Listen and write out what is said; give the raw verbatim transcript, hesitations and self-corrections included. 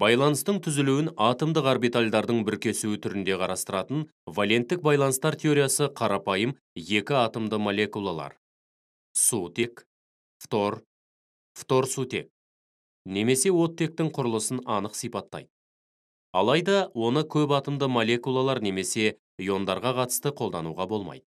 Байланыстың түзілуін атомдық орбитальдардың бүркесуі түрінде қарастыратын валенттік байланыстар теориясы қарапайым екі атомды молекулалар. Сутек, фтор, фтор-сутек, немесе оттектің құрылысын анық сипаттайды. Алайда, оны көп атомды молекулалар немесе иондарға қатысты қолдануға болмайды.